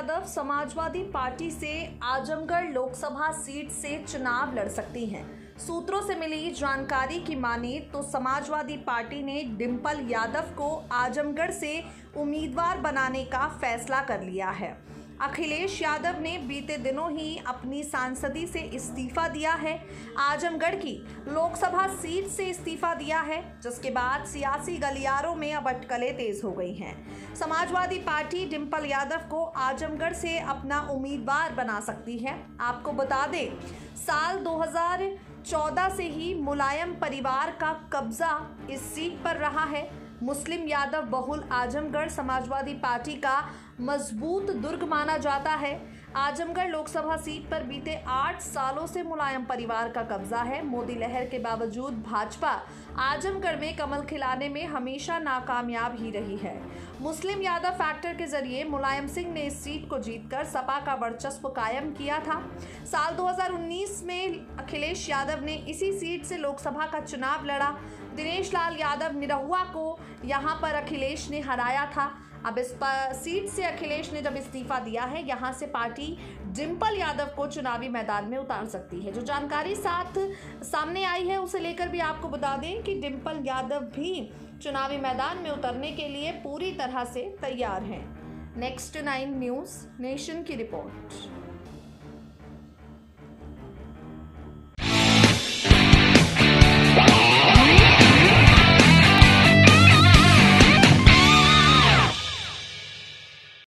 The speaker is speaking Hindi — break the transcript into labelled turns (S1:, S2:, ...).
S1: यादव समाजवादी पार्टी से आजमगढ़ लोकसभा सीट से चुनाव लड़ सकती हैं। सूत्रों से मिली जानकारी की माने तो समाजवादी पार्टी ने डिंपल यादव को आजमगढ़ से उम्मीदवार बनाने का फैसला कर लिया है। अखिलेश यादव ने बीते दिनों ही अपनी सांसदी से इस्तीफा दिया है। आजमगढ़ की लोकसभा सीट से इस्तीफा दिया है, जिसके बाद सियासी गलियारों में अब अटकलें तेज हो गई हैं। समाजवादी पार्टी डिंपल यादव को आजमगढ़ से अपना उम्मीदवार बना सकती है। आपको बता दें, साल 2014 से ही मुलायम परिवार का कब्जा इस सीट पर रहा है। मुस्लिम यादव बहुल आजमगढ़ समाजवादी पार्टी का मजबूत दुर्ग माना जाता है। आजमगढ़ लोकसभा सीट पर बीते 8 सालों से मुलायम परिवार का कब्जा है। मोदी लहर के बावजूद भाजपा आजमगढ़ में कमल खिलाने में हमेशा नाकामयाब ही रही है। मुस्लिम यादव फैक्टर के जरिए मुलायम सिंह ने इस सीट को जीतकर सपा का वर्चस्व कायम किया था। साल 2019 में अखिलेश यादव ने इसी सीट से लोकसभा का चुनाव लड़ा। दिनेश लाल यादव निरहुआ को यहां पर अखिलेश ने हराया था। अब इस सीट से अखिलेश ने जब इस्तीफा दिया है, यहां से पार्टी डिंपल यादव को चुनावी मैदान में उतार सकती है। जो जानकारी सामने आई है उसे लेकर भी आपको बता दें कि डिंपल यादव भी चुनावी मैदान में उतरने के लिए पूरी तरह से तैयार हैं। नेक्स्ट 9 न्यूज़ नेशन की रिपोर्ट।